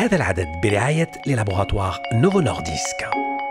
هذا العدد برعاية للابوغاتوار نوفو نورديسك.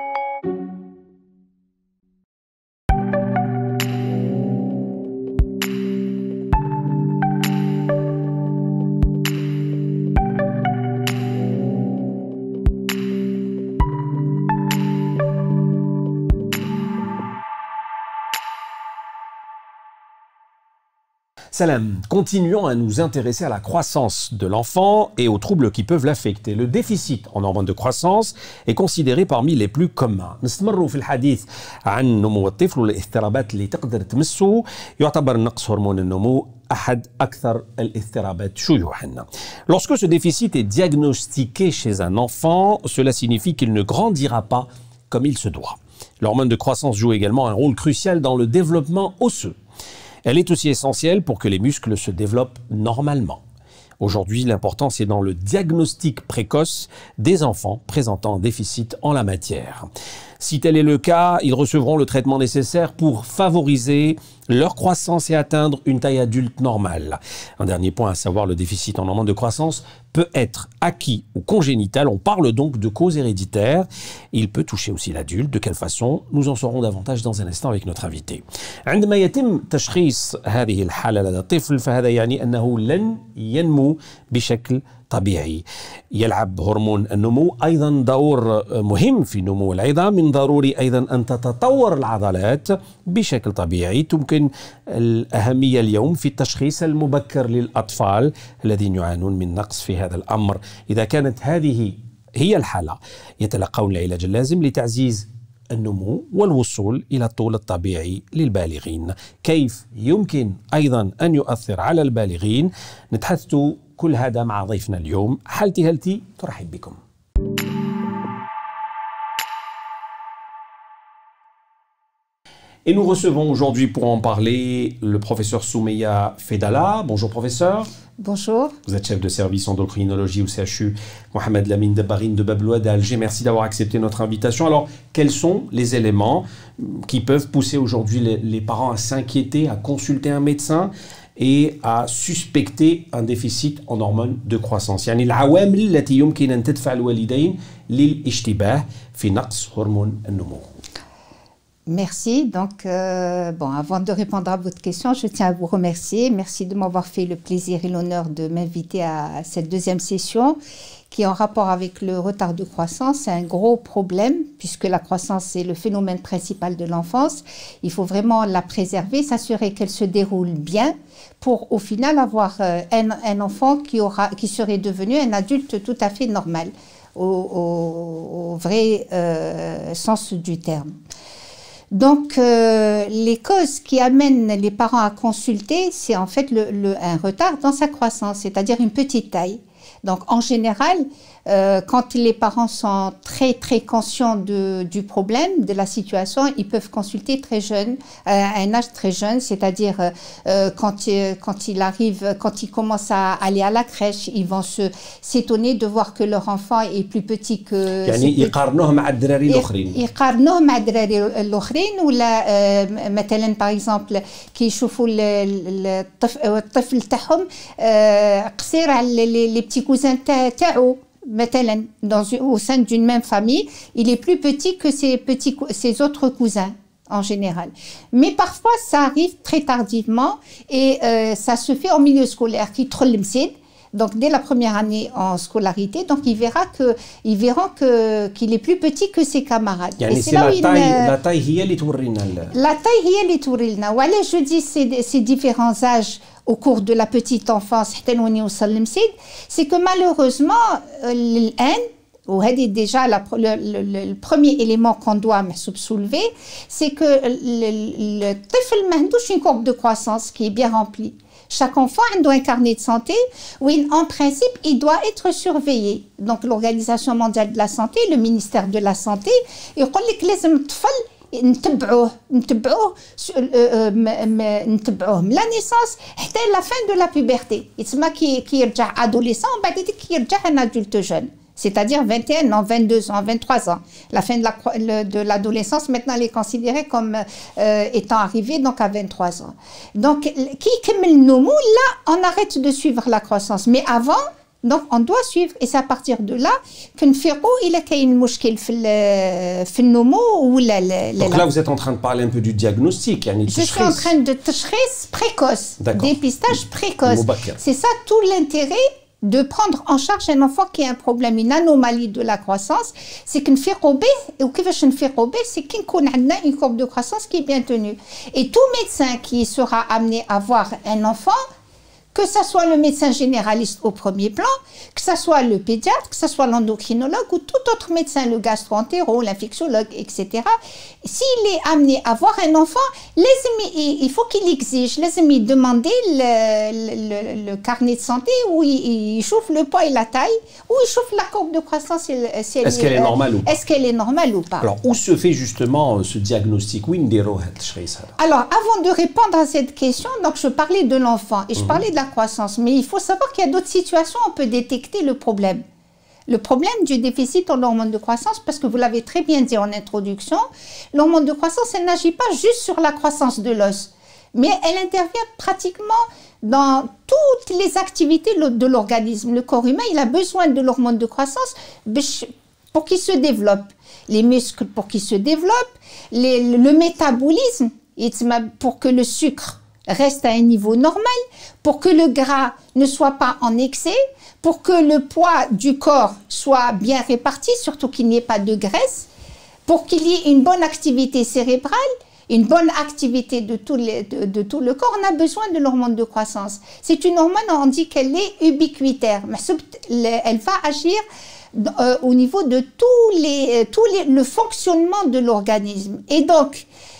Salam. Continuons à nous intéresser à la croissance de l'enfant et aux troubles qui peuvent l'affecter. Le déficit en hormones de croissance est considéré parmi les plus communs. نستمر في الحديث عن نمو الطفل والاضطرابات اللي تقدر تمسه. يعتبر نقص هرمون النمو أحد أكثر الاضطرابات شيوعاً. Lorsque ce déficit est diagnostiqué chez un enfant, cela signifie qu'il ne grandira pas comme il se doit. L'hormone de croissance joue également un rôle crucial dans le développement osseux. Elle est aussi essentielle pour que les muscles se développent normalement. Aujourd'hui, l'important c'est dans le diagnostic précoce des enfants présentant un déficit en la matière. Si tel est le cas, ils recevront le traitement nécessaire pour favoriser leur croissance et atteindre une taille adulte normale. Un dernier point à savoir, le déficit en hormones de croissance peut être acquis ou congénital. On parle donc de cause héréditaire. Il peut toucher aussi l'adulte. De quelle façon? Nous en saurons davantage dans un instant avec notre invité. عندما يتم تشخيص هذه الحالة لدى الطفل فهذا يعني أنه لن ينمو بشكل طبيعي. يلعب هرمون النمو أيضا دور مهم في نمو العظام. من ضروري أيضا أن تتطور العضلات بشكل طبيعي. تمكن الأهمية اليوم في التشخيص المبكر للأطفال الذين يعانون من نقص في هذا الأمر. إذا كانت هذه هي الحالة يتلقون العلاج اللازم لتعزيز النمو والوصول إلى الطول الطبيعي للبالغين. كيف يمكن أيضا أن يؤثر على البالغين؟ نتحدث كل هذا مع ضيفنا اليوم. حالتي هلتي ترحب بكم. Et nous recevons aujourd'hui pour en parler le professeur Soumeya Fedala. Bonjour professeur. Bonjour. Vous êtes chef de service endocrinologie au CHU Mohamed Lamine Dabarine de Bablouad à Alger. Merci d'avoir accepté notre invitation. Alors, quels sont les éléments qui peuvent pousser aujourd'hui les parents à s'inquiéter, à consulter un médecin et à suspecter un déficit en hormones de croissance? يعني العوامل التي يمكن أن تدفع الوالدين للاشتباه في نقص هرمون النمو. Merci. Donc, avant de répondre à votre question, je tiens à vous remercier. Merci de m'avoir fait le plaisir et l'honneur de m'inviter à cette deuxième session qui est en rapport avec le retard de croissance. C'est un gros problème puisque la croissance est le phénomène principal de l'enfance. Il faut vraiment la préserver, s'assurer qu'elle se déroule bien pour au final avoir un enfant qui serait devenu un adulte tout à fait normal au vrai sens du terme. Donc, les causes qui amènent les parents à consulter, c'est en fait un retard dans sa croissance, c'est-à-dire une petite taille. Donc, en général, quand les parents sont très conscients du problème, de la situation, ils peuvent consulter très jeune, à un âge très jeune, c'est-à-dire quand ils commencent à aller à la crèche, ils vont s'étonner de voir que leur enfant est plus petit que... يعني يقارنوه مع الدراري الآخرين. يقارنوه مع الدراري الآخرين ولا مثلا par exemple كي يشوفوا الطفل تاعهم قصير على les petits cousins تاعو. Maintenant, au sein d'une même famille, il est plus petit que ses autres cousins en général. Mais parfois, ça arrive très tardivement et ça se fait en milieu scolaire. Donc, dès la première année en scolarité, donc ils verront qu'il est plus petit que ses camarades. يعني c'est la taille هي اللي تورينا. La taille هي اللي تورينا. Voilà, je dis ces différents âges au cours de la petite enfance, c'est que malheureusement, déjà le premier élément qu'on doit soulever, c'est que le طفل ما عندوش une courbe de croissance qui est bien remplie. Chaque enfant a un carnet de santé où, en principe, il doit être surveillé. Donc, l'Organisation mondiale de la santé, le ministère de la Santé, il dit que لازم الطفل نتبعوه من la naissance حتى la fin de la puberté. يتسمى كي يرجع adolescent وبعد كي يرجع un adulte jeune. C'est-à-dire 21 ans, 22 ans, 23 ans. La fin de l'adolescence, maintenant, elle est considérée comme étant arrivée donc à 23 ans. Donc, qui là, on arrête de suivre la croissance. Mais avant, Donc, on doit suivre. Et c'est à partir de là que nous faisons, il y a une mouchkil في النمو ولا Donc là, vous êtes en train de parler un peu du diagnostic. Je suis en train de تشخيص précoce, dépistage précoce. C'est ça tout l'intérêt de prendre en charge un enfant qui a un problème, une anomalie de la croissance. C'est que nous faisons et كيفاش نفيقوا به, c'est qu'on a une courbe de croissance qui est bien tenue. Et tout médecin qui sera amené à voir un enfant, que ce soit le médecin généraliste au premier plan, que ce soit le pédiatre, que ce soit l'endocrinologue ou tout autre médecin, le gastro-entérologue, l'infectiologue, etc. S'il est amené à voir un enfant, il faut qu'il exige, les demander le carnet de santé où il chauffe le poids et la taille, où il chauffe la courbe de croissance. Est-ce qu'elle est normale ou pas? Est-ce qu'elle est normale ou pas? Alors, où se fait justement ce diagnostic? Alors, avant de répondre à cette question, donc je parlais de l'enfant et je parlais de la croissance, mais il faut savoir qu'il y a d'autres situations où on peut détecter le problème. Le problème du déficit en hormones de croissance, parce que vous l'avez très bien dit en introduction, l'hormone de croissance, elle n'agit pas juste sur la croissance de l'os, mais elle intervient pratiquement dans toutes les activités de l'organisme. Le corps humain, il a besoin de l'hormone de croissance pour qu'il se développe. Les muscles pour qu'ils se développent, le métabolisme, pour que le sucre reste à un niveau normal, pour que le gras ne soit pas en excès, pour que le poids du corps soit bien réparti, surtout qu'il n'y ait pas de graisse, pour qu'il y ait une bonne activité cérébrale, une bonne activité de tout le corps, on a besoin de l'hormone de croissance. C'est une hormone, on dit qu'elle est ubiquitaire, mais elle va agir au niveau de le fonctionnement de l'organisme. Et donc,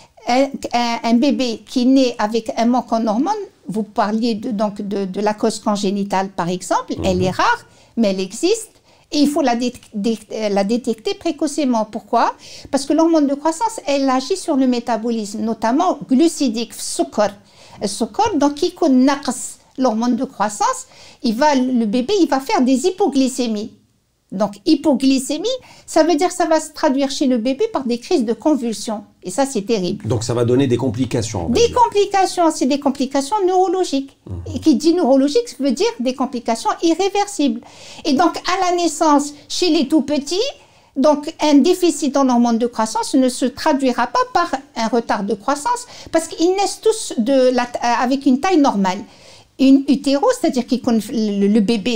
un bébé qui naît avec un manque en hormones, vous parliez de la cause congénitale par exemple, elle est rare, mais elle existe et il faut la détecter précocement. Pourquoi? Parce que l'hormone de croissance, elle agit sur le métabolisme, notamment glucidique, sucre. Donc, qui connaît l'hormone de croissance, le bébé il va faire des hypoglycémies. Donc, hypoglycémie, ça veut dire que ça va se traduire chez le bébé par des crises de convulsions. Et ça, c'est terrible. Donc, ça va donner des complications. Des complications, c'est des complications neurologiques. Et qui dit neurologique, ça veut dire des complications irréversibles. Et donc, à la naissance, chez les tout-petits, donc un déficit en hormones de croissance ne se traduira pas par un retard de croissance, parce qu'ils naissent tous avec une taille normale. Une utéro, c'est-à-dire que le bébé,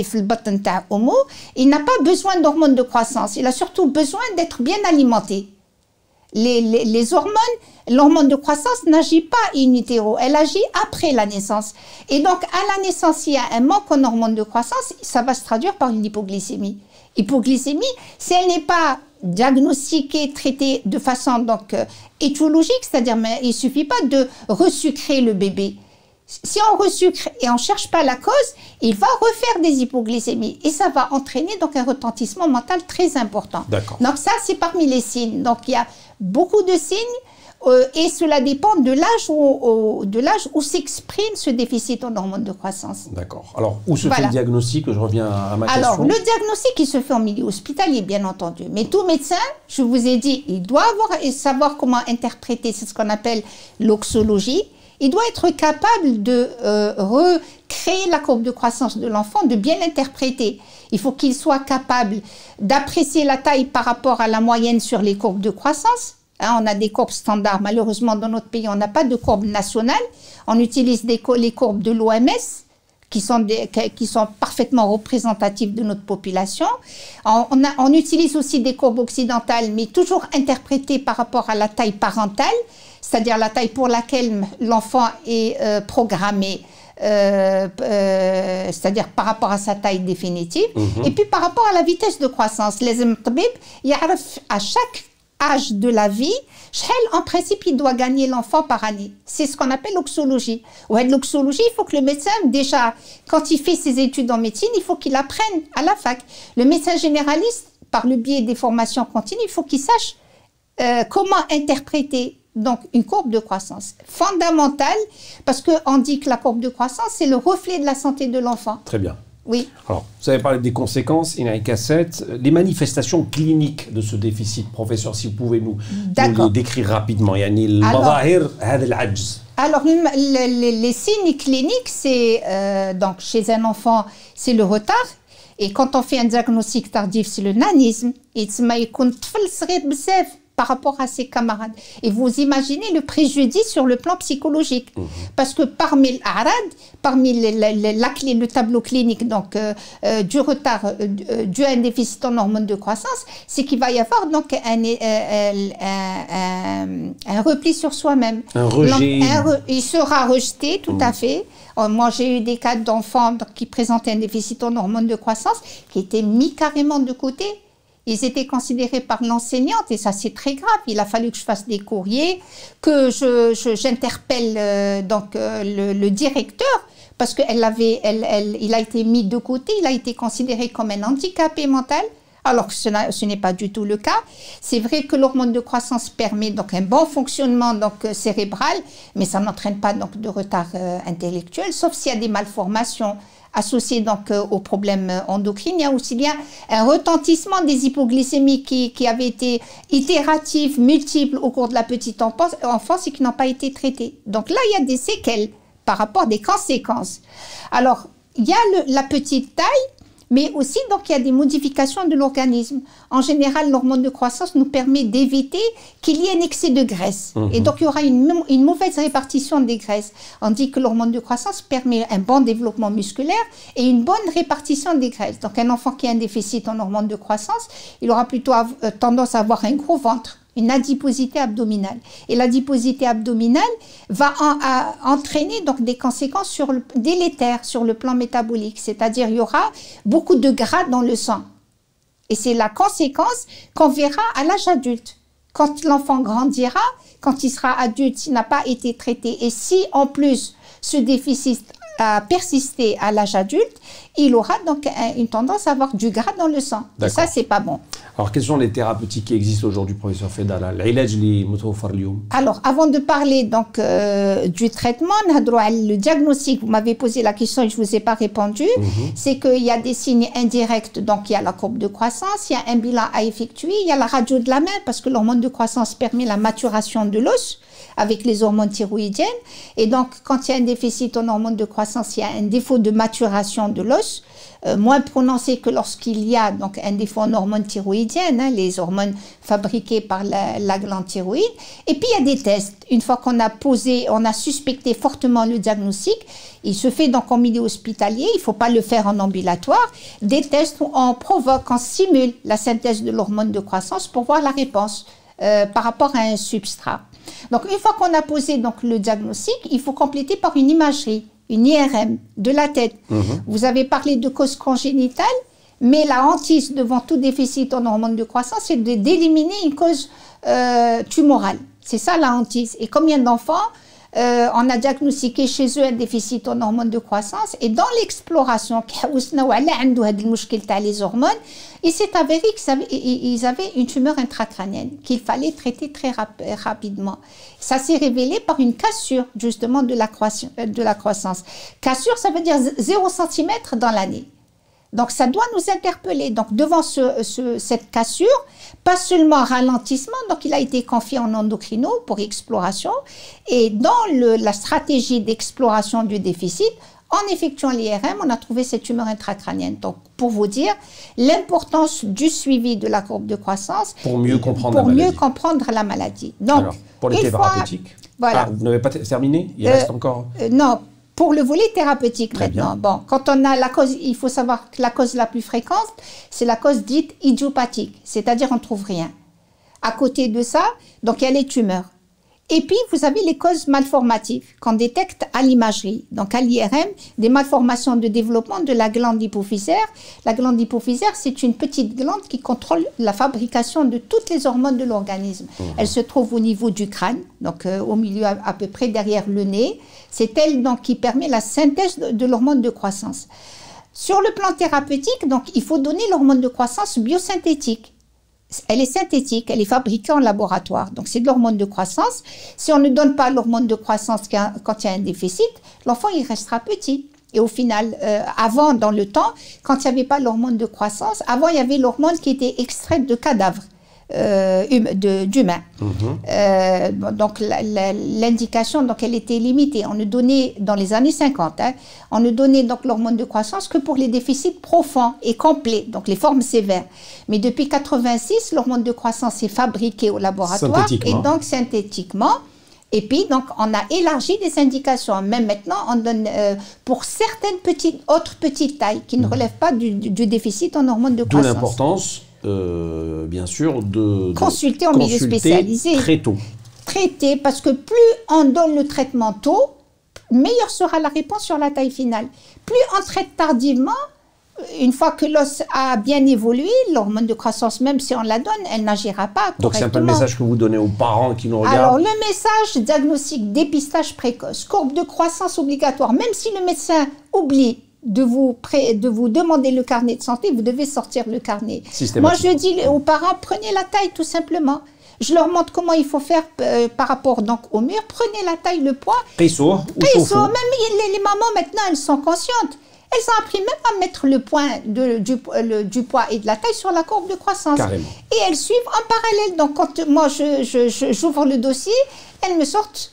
il n'a pas besoin d'hormones de croissance. Il a surtout besoin d'être bien alimenté. Les hormones, l'hormone de croissance n'agit pas in utero, elle agit après la naissance. Et donc, à la naissance, s'il y a un manque en hormones de croissance, ça va se traduire par une hypoglycémie. Hypoglycémie, si elle n'est pas diagnostiquée, traitée de façon étiologique, c'est-à-dire il ne suffit pas de resucrer le bébé. Si on resucre et on ne cherche pas la cause, il va refaire des hypoglycémies. Et ça va entraîner donc un retentissement mental très important. Donc ça, c'est parmi les signes. Donc il y a beaucoup de signes et cela dépend de l'âge où s'exprime ce déficit en hormones de croissance. D'accord. Alors, où se fait le diagnostic? Je reviens à ma question. Alors, le diagnostic, il se fait en milieu hospitalier, bien entendu. Mais tout médecin, je vous ai dit, il doit savoir comment interpréter, c'est ce qu'on appelle l'oxologie. Il doit être capable de recréer la courbe de croissance de l'enfant, de bien l'interpréter. Il faut qu'il soit capable d'apprécier la taille par rapport à la moyenne sur les courbes de croissance. On a des courbes standards. Malheureusement, dans notre pays, on n'a pas de courbe nationale. On utilise les courbes de l'OMS, qui sont parfaitement représentatives de notre population. On utilise aussi des courbes occidentales, mais toujours interprétées par rapport à la taille parentale, c'est-à-dire la taille pour laquelle l'enfant est programmé, c'est-à-dire par rapport à sa taille définitive, et puis par rapport à la vitesse de croissance. Les tabib, à chaque âge de la vie, en principe, il doit gagner l'enfant par année. C'est ce qu'on appelle l'oxologie. L'oxologie, il faut que le médecin, déjà, quand il fait ses études en médecine, il faut qu'il apprenne à la fac. Le médecin généraliste, par le biais des formations continues, il faut qu'il sache comment interpréter donc une courbe de croissance. Fondamentale, parce qu'on dit que la courbe de croissance, c'est le reflet de la santé de l'enfant. Très bien. Oui. Alors, vous avez parlé des conséquences, les manifestations cliniques de ce déficit, professeur, si vous pouvez nous les décrire rapidement. Alors, les signes cliniques, c'est donc chez un enfant, c'est le retard. Et quand on fait un diagnostic tardif, c'est le nanisme. Et par rapport à ses camarades. Et vous imaginez le préjudice sur le plan psychologique. Parce que parmi l'ARAD, parmi le tableau clinique donc, du retard dû à un déficit en hormones de croissance, c'est qu'il va y avoir donc un repli sur soi-même. Un rejet. Il sera rejeté, tout à fait. Moi, j'ai eu des cas d'enfants qui présentaient un déficit en hormones de croissance qui étaient mis carrément de côté. Ils étaient considérés par l'enseignante, et ça c'est très grave. Il a fallu que je fasse des courriers, que j'interpelle le directeur, parce qu'il a été mis de côté, il a été considéré comme un handicapé mental, alors que ce n'est pas du tout le cas. C'est vrai que l'hormone de croissance permet donc un bon fonctionnement cérébral, mais ça n'entraîne pas donc de retard intellectuel, sauf s'il y a des malformations associé donc aux problèmes endocriniens. Il y a aussi un retentissement des hypoglycémies qui avaient été itératifs, multiples au cours de la petite enfance et qui n'ont pas été traités. Donc là, il y a des séquelles par rapport à des conséquences. Alors, il y a la petite taille, mais aussi donc il y a des modifications de l'organisme. En général, l'hormone de croissance nous permet d'éviter qu'il y ait un excès de graisse. Et donc il y aura une mauvaise répartition des graisses. On dit que l'hormone de croissance permet un bon développement musculaire et une bonne répartition des graisses. Donc un enfant qui a un déficit en hormone de croissance, il aura plutôt tendance à avoir un gros ventre, une adiposité abdominale. Et l'adiposité abdominale va entraîner donc des conséquences délétères sur le plan métabolique. C'est-à-dire il y aura beaucoup de gras dans le sang. Et c'est la conséquence qu'on verra à l'âge adulte. Quand l'enfant grandira, quand il sera adulte, s'il n'a pas été traité, et si en plus ce déficit a persisté à l'âge adulte, il aura donc une tendance à avoir du gras dans le sang. Et ça, c'est pas bon. Alors, quelles sont les thérapeutiques qui existent aujourd'hui, professeur Fedala? Alors, avant de parler donc du traitement, le diagnostic, vous m'avez posé la question et je ne vous ai pas répondu, c'est qu'il y a des signes indirects, donc il y a la courbe de croissance, il y a un bilan à effectuer, il y a la radio de la main, parce que l'hormone de croissance permet la maturation de l'os avec les hormones thyroïdiennes. Et donc, quand il y a un déficit en hormones de croissance, il y a un défaut de maturation de l'os, moins prononcé que lorsqu'il y a donc un défaut en hormones thyroïdiennes, les hormones fabriquées par la glande thyroïde. Et puis, il y a des tests. Une fois qu'on a suspecté fortement le diagnostic, il se fait donc en milieu hospitalier, il ne faut pas le faire en ambulatoire, des tests où on provoque, on simule la synthèse de l'hormone de croissance pour voir la réponse par rapport à un substrat. Donc, une fois qu'on a posé donc, le diagnostic, il faut compléter par une imagerie, une IRM de la tête. Vous avez parlé de cause congénitale, mais la hantise devant tout déficit en hormones de croissance, c'est d'éliminer une cause tumorale. C'est ça la hantise. Et combien d'enfants on a diagnostiqué chez eux un déficit en hormones de croissance, et dans l'exploration, les hormones, il s'est avéré qu'ils avaient une tumeur intracrânienne qu'il fallait traiter très rapidement. Ça s'est révélé par une cassure justement de la croissance. Cassure, ça veut dire 0 cm dans l'année. Donc, ça doit nous interpeller. Donc, devant cette cassure, pas seulement ralentissement, donc il a été confié en endocrino pour exploration. Et dans la stratégie d'exploration du déficit, en effectuant l'IRM, on a trouvé cette tumeur intracrânienne. Donc, pour vous dire l'importance du suivi de la courbe de croissance pour mieux comprendre la maladie. Donc, alors, pour les thérapeutiques, voilà. Vous n'avez pas terminé? Il reste encore non. Pour le volet thérapeutique Très maintenant, bien. bon, quand on a la cause, il faut savoir que la cause la plus fréquente, c'est la cause dite idiopathique, c'est-à-dire on ne trouve rien. À côté de ça, donc il y a les tumeurs. Et puis, vous avez les causes malformatives qu'on détecte à l'imagerie, donc à l'IRM, des malformations de développement de la glande hypophysaire. La glande hypophysaire, c'est une petite glande qui contrôle la fabrication de toutes les hormones de l'organisme. Elle se trouve au niveau du crâne, donc au milieu à peu près derrière le nez. C'est elle donc qui permet la synthèse de l'hormone de croissance. Sur le plan thérapeutique, donc, il faut donner l'hormone de croissance biosynthétique. Elle est synthétique, elle est fabriquée en laboratoire. Donc, c'est de l'hormone de croissance. Si on ne donne pas l'hormone de croissance quand il y a un déficit, l'enfant, il restera petit. Et au final, avant, dans le temps, quand il n'y avait pas l'hormone de croissance, avant, il y avait l'hormone qui était extraite de cadavres. d'humains. Donc l'indication, donc elle était limitée. On ne donnait dans les années 50, on ne donnait donc l'hormone de croissance que pour les déficits profonds et complets, donc les formes sévères. Mais depuis 86, l'hormone de croissance est fabriquée au laboratoire et donc synthétiquement. Et puis, donc, on a élargi les indications. Même maintenant, on donne pour certaines autres petites tailles qui ne relèvent pas du déficit en hormones de croissance. D'où l'importance, bien sûr, de consulter en milieu spécialisé. Très tôt. Traiter, parce que plus on donne le traitement tôt, meilleure sera la réponse sur la taille finale. Plus on traite tardivement, une fois que l'os a bien évolué, l'hormone de croissance, même si on la donne, elle n'agira pas correctement. Donc c'est un peu le message que vous donnez aux parents qui nous regardent. Alors le message, diagnostic, dépistage précoce, courbe de croissance obligatoire, même si le médecin oublie de vous demander le carnet de santé, vous devez sortir le carnet. Moi je dis aux parents, prenez la taille tout simplement. Je leur montre comment il faut faire par rapport donc au mur. Prenez la taille, le poids. Même les mamans maintenant, elles sont conscientes. Elles ont appris même à mettre le point du poids et de la taille sur la courbe de croissance. Carrément. Et elles suivent en parallèle. Donc, quand moi, j'ouvre le dossier, elles me sortent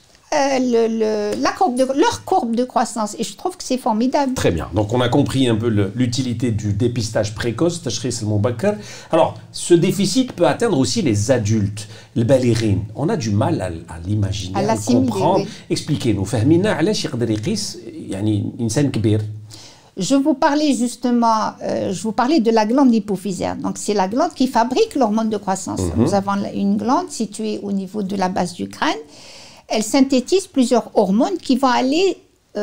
leur courbe de croissance. Et je trouve que c'est formidable. Très bien. Donc, on a compris un peu l'utilité du dépistage précoce. Alors, ce déficit peut atteindre aussi les adultes. Le balérine, on a du mal à l'imaginer, à le comprendre. Oui. Expliquez-nous. Fahmina, علاش يقدر يقيس يعني إنسان كبير. Je vous parlais justement, de la glande hypophysaire. Donc, c'est la glande qui fabrique l'hormone de croissance. Nous avons une glande située au niveau de la base du crâne. Elle synthétise plusieurs hormones qui vont aller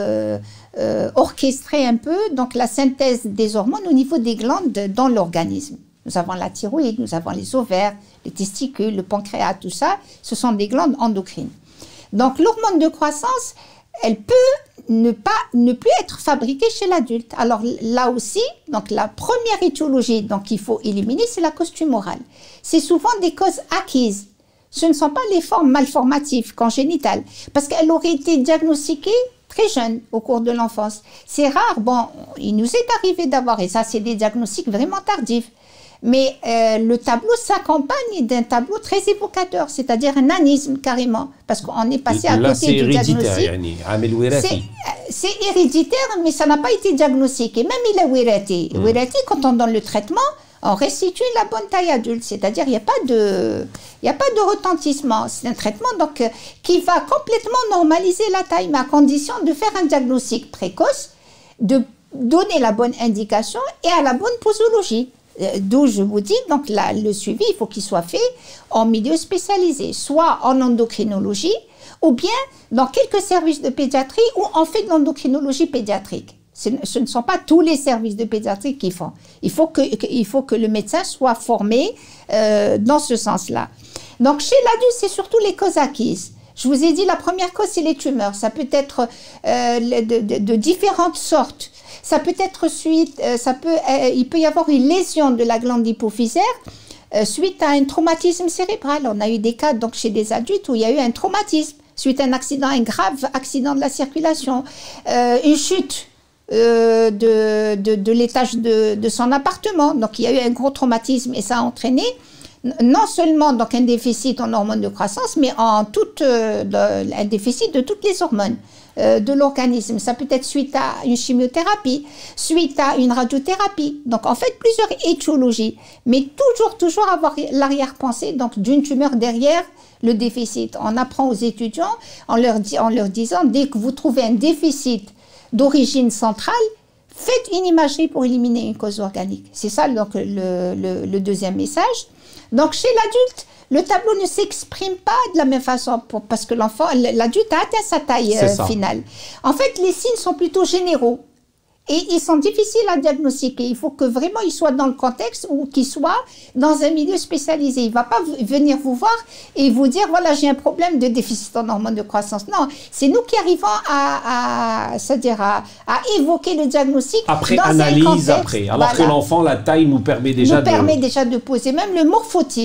orchestrer un peu donc, la synthèse des hormones au niveau des glandes dans l'organisme. Nous avons la thyroïde, nous avons les ovaires, les testicules, le pancréas, tout ça. Ce sont des glandes endocrines. Donc, l'hormone de croissance, elle peut ne plus être fabriquée chez l'adulte. Alors là aussi, donc la première étiologie qu'il faut éliminer, c'est la cause tumorale. C'est souvent des causes acquises. Ce ne sont pas les formes malformatives congénitales, parce qu'elle aurait été diagnostiquée très jeune au cours de l'enfance. C'est rare, bon, il nous est arrivé d'avoir, et ça c'est des diagnostics vraiment tardifs, mais le tableau s'accompagne d'un tableau très évocateur, c'est-à-dire un nanisme carrément, parce qu'on est passé à côté du diagnostic. C'est héréditaire, mais ça n'a pas été diagnostiqué. Même il est wirati. Wirati, quand on donne le traitement, on restitue la bonne taille adulte, c'est-à-dire il n'y a pas de retentissement. C'est un traitement donc, qui va complètement normaliser la taille, mais à condition de faire un diagnostic précoce, de donner la bonne indication et à la bonne posologie. D'où je vous dis, donc là, le suivi, il faut qu'il soit fait en milieu spécialisé, soit en endocrinologie, ou bien dans quelques services de pédiatrie où on fait de l'endocrinologie pédiatrique. Ce ne sont pas tous les services de pédiatrie qui font. Il faut que le médecin soit formé dans ce sens-là. Donc chez l'adulte, c'est surtout les causes acquises. Je vous ai dit, la première cause, c'est les tumeurs. Ça peut être de différentes sortes. Ça peut être il peut y avoir une lésion de la glande hypophysaire suite à un traumatisme cérébral. On a eu des cas donc, chez des adultes où il y a eu un traumatisme suite à un grave accident de la circulation, une chute de l'étage de son appartement. Donc il y a eu un gros traumatisme et ça a entraîné non seulement donc, un déficit en hormones de croissance, mais un déficit de toutes les hormones de l'organisme. Ça peut être suite à une chimiothérapie, suite à une radiothérapie. Donc, en fait, plusieurs étiologies. Mais toujours avoir l'arrière-pensée d'une tumeur derrière le déficit. On apprend aux étudiants en leur disant, dès que vous trouvez un déficit d'origine centrale, faites une imagerie pour éliminer une cause organique. C'est ça donc, le deuxième message. Donc, chez l'adulte, le tableau ne s'exprime pas de la même façon parce que l'adulte a atteint sa taille finale. En fait, les signes sont plutôt généraux et ils sont difficiles à diagnostiquer. Il faut que vraiment il soit dans le contexte ou qu'il soit dans un milieu spécialisé. Il ne va pas venir vous voir et vous dire, voilà, j'ai un problème de déficit en hormones de croissance. Non, c'est nous qui arrivons à évoquer le diagnostic. Après analyse, alors que l'enfant, la taille nous permet déjà de poser même le morphotype.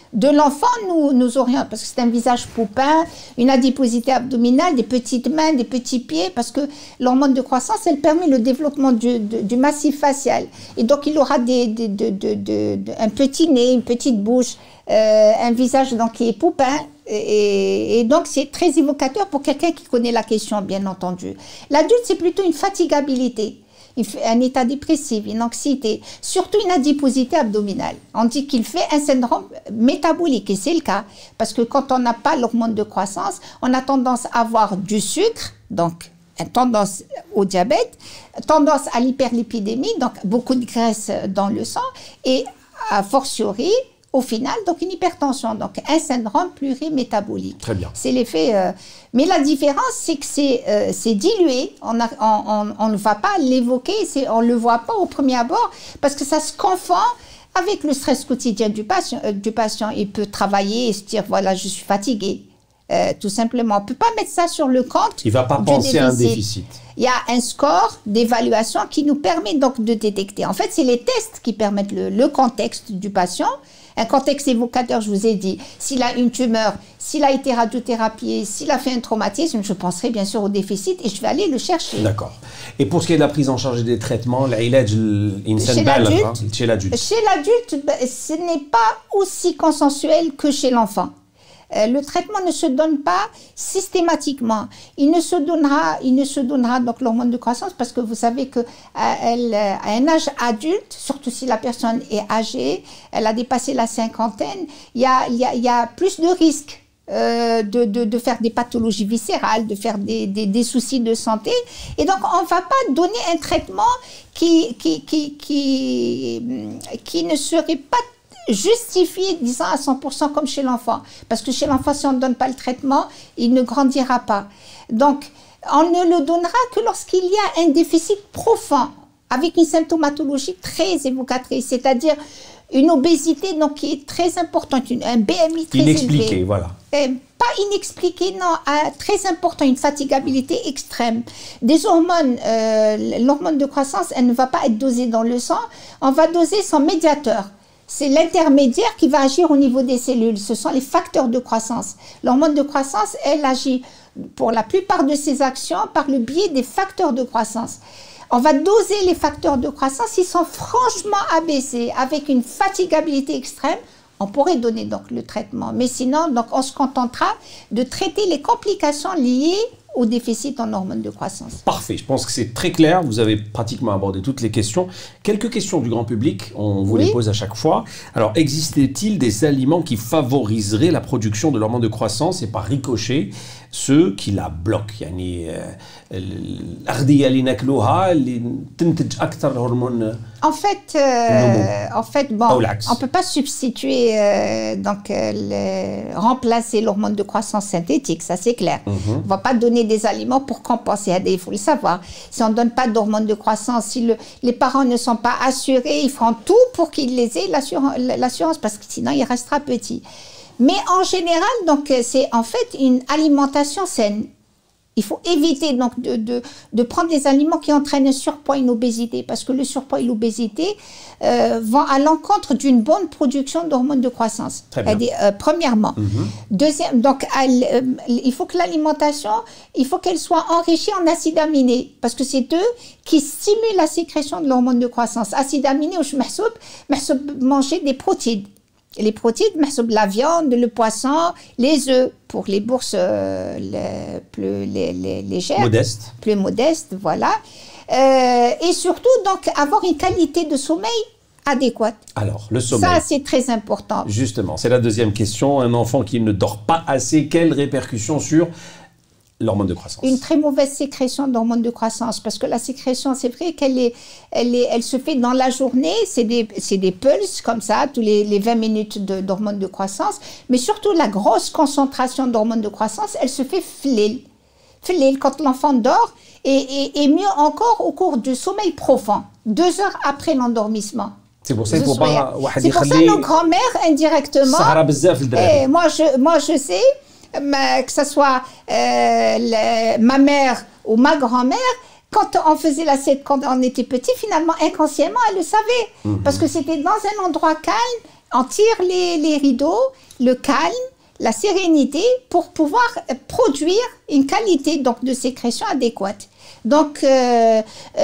de l'enfant nous oriente, parce que c'est un visage poupin, une adiposité abdominale, des petites mains, des petits pieds, parce que l'hormone de croissance, elle permet le développement du massif facial. Et donc, il aura un petit nez, une petite bouche, un visage donc, qui est poupin. Et donc, c'est très évocateur pour quelqu'un qui connaît la question, bien entendu. L'adulte, c'est plutôt une fatigabilité, un état dépressif, une anxiété, surtout une adiposité abdominale. On dit qu'il fait un syndrome métabolique, et c'est le cas. Parce que quand on n'a pas l'hormone de croissance, on a tendance à avoir du sucre, donc tendance au diabète, tendance à l'hyperlipidémie, donc beaucoup de graisse dans le sang, et a fortiori, au final, donc une hypertension, donc un syndrome plurimétabolique. Très bien. C'est l'effet. Mais la différence, c'est que c'est dilué. On ne va pas l'évoquer, on ne le voit pas au premier abord, parce que ça se confond avec le stress quotidien du patient. Il peut travailler et se dire, voilà, je suis fatigué. Tout simplement. On ne peut pas mettre ça sur le compte. Il ne va pas penser à un déficit. Il y a un score d'évaluation qui nous permet donc de détecter. En fait, c'est les tests qui permettent le contexte du patient. Un contexte évocateur, je vous ai dit, s'il a une tumeur, s'il a été radiothérapié, s'il a fait un traumatisme, je penserai bien sûr au déficit et je vais aller le chercher. D'accord. Et pour ce qui est de la prise en charge des traitements, chez l'adulte, ce n'est pas aussi consensuel que chez l'enfant. Le traitement ne se donne pas systématiquement. Il ne se donnera donc l'hormone de croissance parce que vous savez qu'à un âge adulte, surtout si la personne est âgée, elle a dépassé la cinquantaine, il y a plus de risques de faire des pathologies viscérales, de faire des soucis de santé. Et donc, on ne va pas donner un traitement qui ne serait pas justifié, disons, à 100% comme chez l'enfant. Parce que chez l'enfant, si on ne donne pas le traitement, il ne grandira pas. Donc, on ne le donnera que lorsqu'il y a un déficit profond, avec une symptomatologie très évocatrice, c'est-à-dire une obésité donc, qui est très importante, un BMI très élevé. Inexpliqué, voilà. Pas inexpliqué, non, très important, une fatigabilité extrême. Des hormones, l'hormone de croissance, elle ne va pas être dosée dans le sang, on va doser son médiateur. C'est l'intermédiaire qui va agir au niveau des cellules. Ce sont les facteurs de croissance. L'hormone de croissance, elle agit pour la plupart de ses actions par le biais des facteurs de croissance. On va doser les facteurs de croissance. Ils sont franchement abaissés avec une fatigabilité extrême. On pourrait donner donc le traitement. Mais sinon, donc, on se contentera de traiter les complications liées au déficit en hormones de croissance. Parfait, je pense que c'est très clair, vous avez pratiquement abordé toutes les questions. Quelques questions du grand public, on vous les pose à chaque fois. Alors, existait-il des aliments qui favoriseraient la production de l'hormone de croissance et par ricochet, ceux qui la bloquent يعني الأغذية اللي ناكلوها اللي تنتج أكثر هرمون En fait, bon, on ne peut pas substituer, remplacer l'hormone de croissance synthétique, ça c'est clair. On ne va pas donner des aliments pour compenser, il faut le savoir. Si on ne donne pas d'hormone de croissance, si les parents ne sont pas assurés, ils feront tout pour qu'ils les aient, l'assurance, parce que sinon il restera petit. Mais en général, donc, c'est en fait une alimentation saine. Il faut éviter donc de prendre des aliments qui entraînent un surpoids et une obésité, parce que le surpoids et l'obésité vont à l'encontre d'une bonne production d'hormones de croissance. Premièrement. Deuxième, donc, il faut que l'alimentation, il faut qu'elle soit enrichie en acides aminés, parce que c'est eux qui stimulent la sécrétion de l'hormone de croissance. Acides aminés, manger des protéines. Les protéines, la viande, le poisson, les œufs, pour les bourses plus légères. Modestes. Plus modestes, voilà. Et surtout, donc, avoir une qualité de sommeil adéquate. Alors, le sommeil. Ça, c'est très important. Justement, c'est la deuxième question. Un enfant qui ne dort pas assez, quelles répercussions sur l'hormone de croissance? Une très mauvaise sécrétion d'hormone de croissance, parce que la sécrétion, c'est vrai elle se fait dans la journée, c'est des pulses comme ça, tous les 20 minutes d'hormone de croissance, mais surtout la grosse concentration d'hormone de croissance, elle se fait flil, quand l'enfant dort, et mieux encore au cours du sommeil profond, 2 heures après l'endormissement. C'est pour ça qu'il ne faut pas... C'est pour ça nos grands-mères, indirectement, moi je sais, que ce soit ma mère ou ma grand-mère, quand on faisait l'assiette, quand on était petit, finalement, inconsciemment, elle le savait. Parce que c'était dans un endroit calme, on tire les rideaux, le calme, la sérénité pour pouvoir produire une qualité donc, de sécrétion adéquate. Donc, faire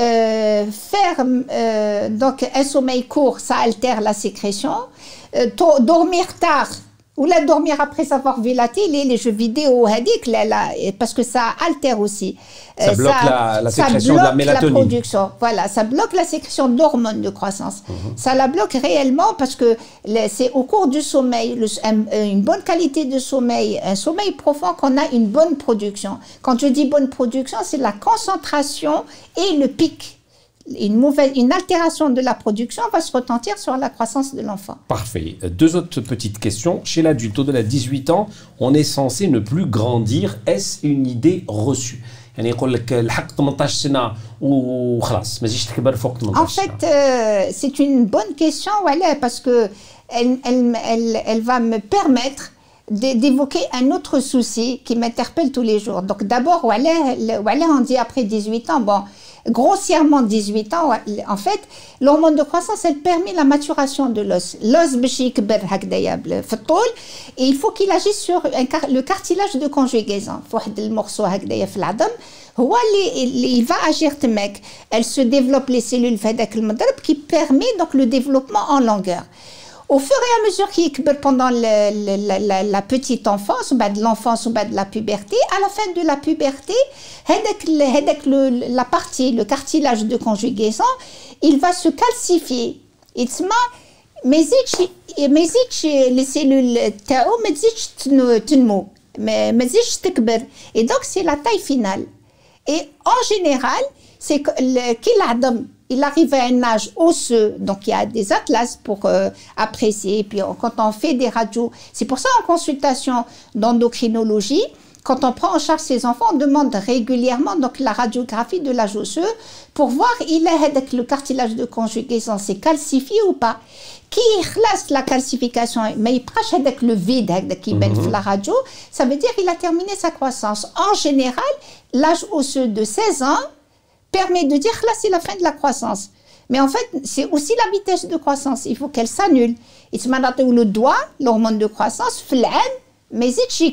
donc un sommeil court, ça altère la sécrétion. Dormir tard, ou la dormir après avoir vu la télé, les jeux vidéo, parce que ça altère aussi. Ça bloque la sécrétion de la mélatonine. La production, voilà, ça bloque la sécrétion d'hormones de croissance. Ça la bloque réellement parce que c'est au cours du sommeil, une bonne qualité de sommeil, un sommeil profond qu'on a une bonne production. Quand je dis bonne production, c'est la concentration et le pic. Une altération de la production va se retentir sur la croissance de l'enfant. Parfait. Deux autres petites questions. Chez l'adulte au-delà de 18 ans, on est censé ne plus grandir. Est-ce une idée reçue? En fait, c'est une bonne question, voilà, parce que elle va me permettre d'évoquer un autre souci qui m'interpelle tous les jours. Donc d'abord, voilà, on dit après 18 ans, bon, grossièrement 18 ans, en fait, l'hormone de croissance, elle permet la maturation de l'os. L'os, et il faut qu'il agisse sur le cartilage de conjugaison. Il va agir, elle se développe les cellules qui permet donc le développement en longueur. Au fur et à mesure qu'il pendant la petite enfance, ou de l'enfance ou de la puberté, à la fin de la puberté, la partie, le cartilage de conjugaison, il va se calcifier. Et les cellules et donc c'est la taille finale. Et en général, c'est que il arrive à un âge osseux, donc il y a des atlas pour apprécier. Et puis quand on fait des radios, c'est pour ça en consultation d'endocrinologie, quand on prend en charge ces enfants, on demande régulièrement donc la radiographie de l'âge osseux pour voir il est le cartilage de conjugaison, c'est calcifié ou pas. Qui classe la calcification, mais il prêche avec le vide qui met la radio, ça veut dire qu'il a terminé sa croissance. En général, l'âge osseux de 16 ans permet de dire là c'est la fin de la croissance. Mais en fait, c'est aussi la vitesse de croissance. Il faut qu'elle s'annule. Et le doigt, l'hormone de croissance, mais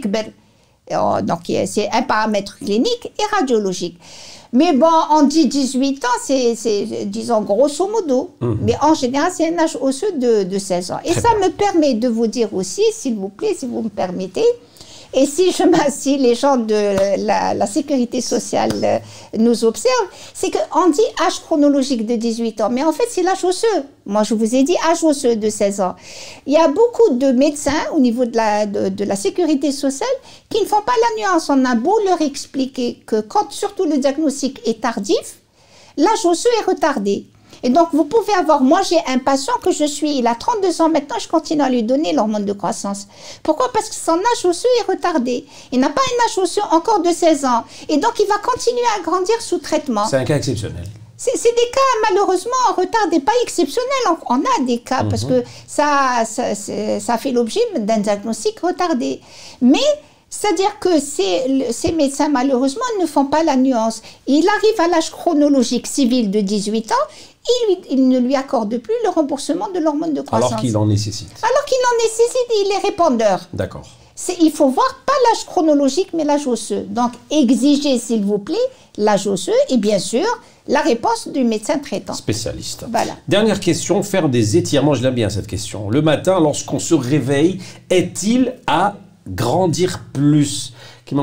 donc c'est un paramètre clinique et radiologique. Mais bon, on dit 18 ans, c'est disons grosso modo. Mais en général, c'est un âge osseux de 16 ans. Et ça me permet de vous dire aussi, s'il vous plaît, si vous me permettez, et si les gens de la sécurité sociale nous observent, c'est qu'on dit âge chronologique de 18 ans, mais en fait c'est l'âge osseux. Moi je vous ai dit âge osseux de 16 ans. Il y a beaucoup de médecins au niveau de la sécurité sociale qui ne font pas la nuance. On a beau leur expliquer que quand surtout le diagnostic est tardif, l'âge osseux est retardé. Et donc, vous pouvez avoir, moi j'ai un patient que il a 32 ans maintenant, je continue à lui donner l'hormone de croissance. Pourquoi? Parce que son âge osseux est retardé. Il n'a pas un âge osseux encore de 16 ans. Et donc, il va continuer à grandir sous traitement. C'est un cas exceptionnel. C'est des cas, malheureusement, en retard, des pas exceptionnels. On a des cas, parce que ça fait l'objet d'un diagnostic retardé. Mais c'est-à-dire que ces médecins, malheureusement, ne font pas la nuance. Il arrive à l'âge chronologique civil de 18 ans, il ne lui accorde plus le remboursement de l'hormone de croissance. Alors qu'il en nécessite. Alors qu'il en nécessite, il est répondeur. D'accord. Il faut voir pas l'âge chronologique, mais l'âge osseux. Donc, exigez, s'il vous plaît, l'âge osseux et bien sûr, la réponse du médecin traitant. Spécialiste. Voilà. Dernière question, faire des étirements, je l'aime bien cette question. Le matin, lorsqu'on se réveille, est-il à grandir plus?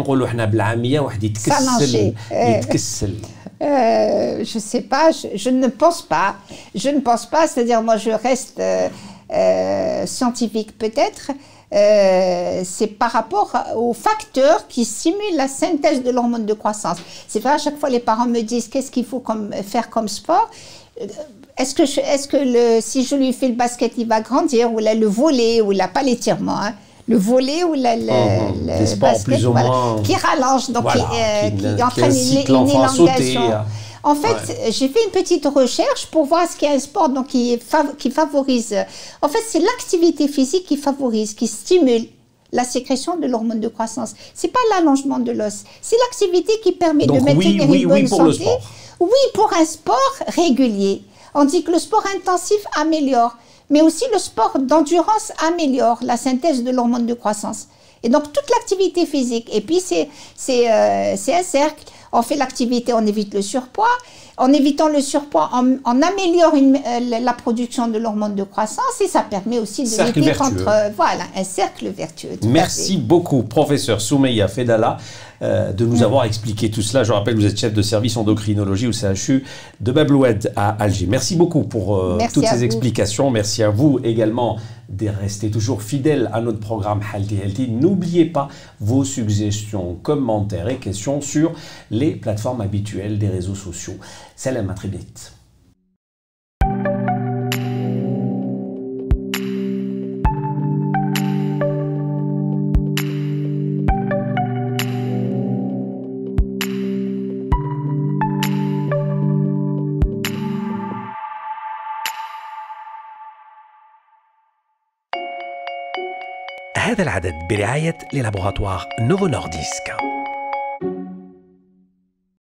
S'allonger. Je sais pas, je ne pense pas. Je ne pense pas, c'est-à-dire moi je reste scientifique peut-être. C'est par rapport aux facteurs qui stimulent la synthèse de l'hormone de croissance. C'est vrai, à chaque fois les parents me disent qu'est-ce qu'il faut faire comme sport. Est-ce que si je lui fais le basket, il va grandir, ou là, le volley, ou là, pas l'étirement, hein, le volley ou le basket, plus ou moins, qui rallonge, donc voilà, qui entraîne une élongation. En fait, j'ai fait une petite recherche pour voir ce qu'il y a un sport donc, qui favorise. En fait, c'est l'activité physique qui favorise, qui stimule la sécrétion de l'hormone de croissance. C'est pas l'allongement de l'os. C'est l'activité qui permet de maintenir une bonne santé. Le sport. Oui, pour un sport régulier. On dit que le sport intensif améliore. mais aussi le sport d'endurance améliore la synthèse de l'hormone de croissance. Et donc toute l'activité physique. Et puis c'est un cercle. On fait l'activité, on évite le surpoids. En évitant le surpoids, on améliore la production de l'hormone de croissance et ça permet aussi de lutter contre voilà, un cercle vertueux. Merci beaucoup, professeur Soumeya Fedala, de nous avoir expliqué tout cela. Je rappelle, vous êtes chef de service endocrinologie au CHU de Babloued à Alger. Merci beaucoup pour toutes ces explications. Merci à vous également de rester toujours fidèle à notre programme Healthy Healthy. N'oubliez pas vos suggestions, commentaires et questions sur les plateformes habituelles des réseaux sociaux. Salam, à très vite. هذا العدد برعاية للابوغاتوار نوفو نورديسك.